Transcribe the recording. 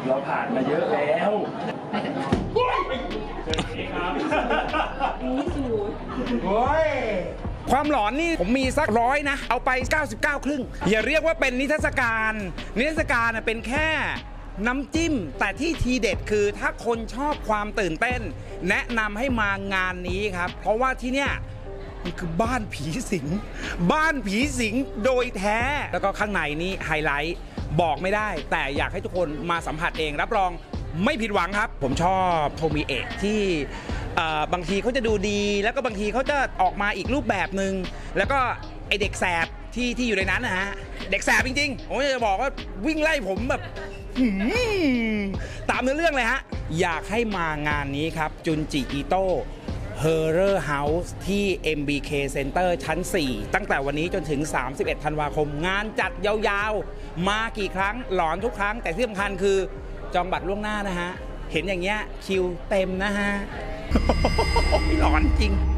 เราผ่านมาเยอะแล้วความหลอนนี่ผมมีสัก100นะเอาไป99ครึ่งอย่าเรียกว่าเป็นนิทรรศการเป็นแค่น้ำจิ้มแต่ที่ทีเด็ดคือถ้าคนชอบความตื่นเต้นแนะนำให้มางานนี้ครับเพราะว่าที่เนี่ยมันคือบ้านผีสิงโดยแท้แล้วก็ข้างในนี้ไฮไลท์บอกไม่ได้แต่อยากให้ทุกคนมาสัมผัสเองรับรองไม่ผิดหวังครับผมชอบโทมิเอะที่บางทีเขาจะดูดีแล้วก็บางทีเขาจะออกมาอีกรูปแบบหนึ่งแล้วก็ไอเด็กแสบที่อยู่ในนั้นนะฮะเด็กแสบจริงๆผมจะบอกว่าวิ่งไล่ผมแบบตามเนื้อเรื่องเลยฮะอยากให้มางานนี้ครับจุนจิอิโต้Horror House ที่ MBK Center ชั้น 4 ตั้งแต่วันนี้จนถึง31ธันวาคมงานจัดยาวๆมากี่ครั้งหลอนทุกครั้งแต่ที่สำคัญคือจองบัตรล่วงหน้านะฮะเห็นอย่างเงี้ยคิวเต็มนะฮะ หลอนจริง